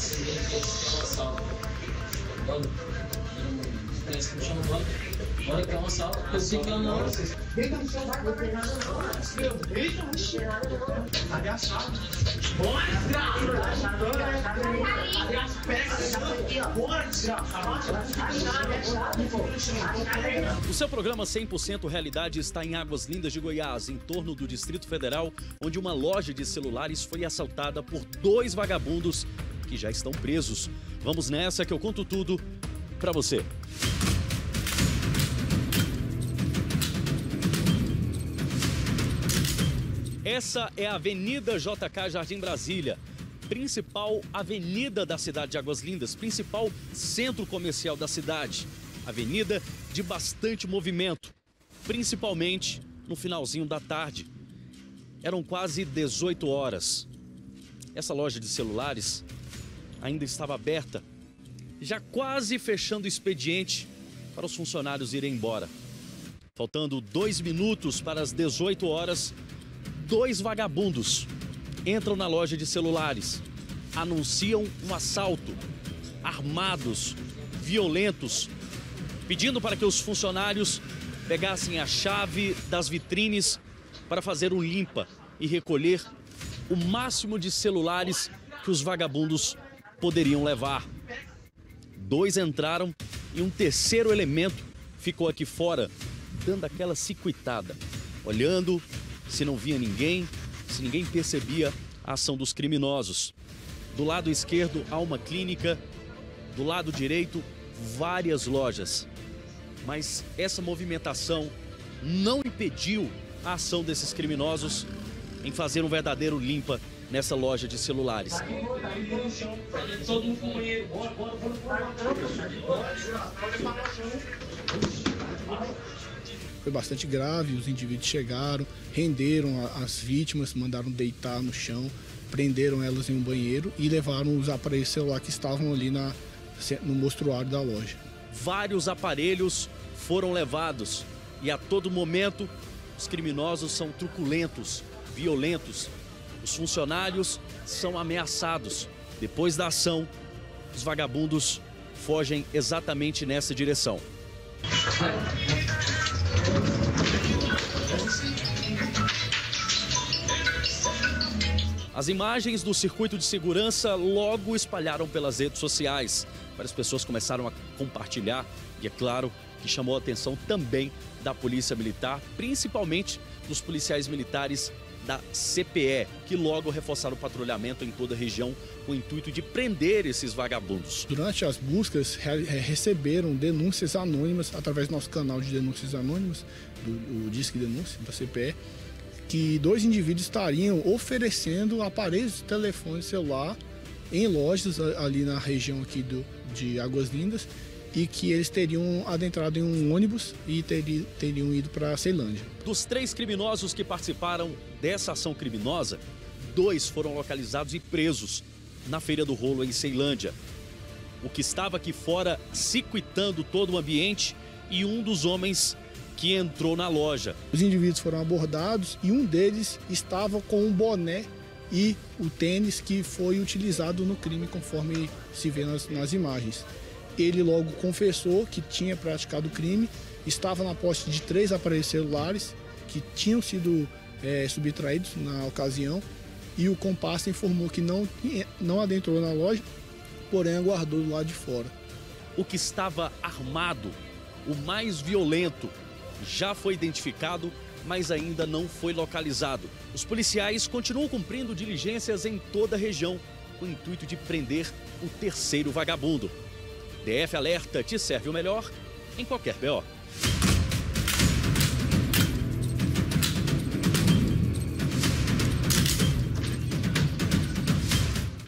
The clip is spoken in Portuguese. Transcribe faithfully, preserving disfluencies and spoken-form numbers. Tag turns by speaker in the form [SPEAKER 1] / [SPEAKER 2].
[SPEAKER 1] Parece que me chama agora. Bora que é uma sala. Eu sei que ela não é. Deita no chão, vai, vai, vai. Deita no chão. Cadê a chave? Bora, desgraça. Cadê as peças? Bora, desgraça.
[SPEAKER 2] O seu programa cem por cento Realidade está em Águas Lindas de Goiás, em torno do Distrito Federal, onde uma loja de celulares foi assaltada por dois vagabundos que já estão presos. Vamos nessa que eu conto tudo para você. Essa é a Avenida J K Jardim Brasília, principal avenida da cidade de Águas Lindas, principal centro comercial da cidade. Avenida de bastante movimento, principalmente no finalzinho da tarde. Eram quase dezoito horas. Essa loja de celulares ainda estava aberta, já quase fechando o expediente para os funcionários irem embora. Faltando dois minutos para as dezoito horas, dois vagabundos entram na loja de celulares, anunciam um assalto, armados, violentos, pedindo para que os funcionários pegassem a chave das vitrines para fazer um limpa e recolher o máximo de celulares que os vagabundos poderiam levar. Dois entraram e um terceiro elemento ficou aqui fora, dando aquela cicuitada, olhando se não via ninguém, se ninguém percebia a ação dos criminosos. Do lado esquerdo há uma clínica, do lado direito várias lojas. Mas essa movimentação não impediu a ação desses criminosos em fazer um verdadeiro limpa nessa loja de celulares.
[SPEAKER 3] Foi bastante grave, os indivíduos chegaram, renderam as vítimas, mandaram deitar no chão, prenderam elas em um banheiro e levaram os aparelhos celulares que estavam ali na, no mostruário da loja.
[SPEAKER 2] Vários aparelhos foram levados e a todo momento os criminosos são truculentos, violentos. Os funcionários são ameaçados. Depois da ação, os vagabundos fogem exatamente nessa direção. As imagens do circuito de segurança logo espalharam pelas redes sociais. Várias pessoas começaram a compartilhar e é claro que chamou a atenção também da Polícia Militar, principalmente dos policiais militares da C P E, que logo reforçaram o patrulhamento em toda a região com o intuito de prender esses vagabundos.
[SPEAKER 3] Durante as buscas, receberam denúncias anônimas, através do nosso canal de denúncias anônimas, do, do Disque Denúncia da C P E, que dois indivíduos estariam oferecendo aparelhos de telefone celular em lojas ali na região aqui do, de Águas Lindas e que eles teriam adentrado em um ônibus e teriam, teriam ido para a Ceilândia.
[SPEAKER 2] Dos três criminosos que participaram dessa ação criminosa, dois foram localizados e presos na Feira do Rolo, em Ceilândia. O que estava aqui fora circuitando todo o ambiente e um dos homens que entrou na loja.
[SPEAKER 3] Os indivíduos foram abordados e um deles estava com um boné e o tênis que foi utilizado no crime, conforme se vê nas, nas imagens. Ele logo confessou que tinha praticado o crime, estava na posse de três aparelhos celulares que tinham sido é, subtraídos na ocasião e o comparsa informou que não, não adentrou na loja, porém aguardou do lado de fora.
[SPEAKER 2] O que estava armado, o mais violento, já foi identificado, mas ainda não foi localizado. Os policiais continuam cumprindo diligências em toda a região, com o intuito de prender o terceiro vagabundo. D F Alerta te serve o melhor em qualquer B O.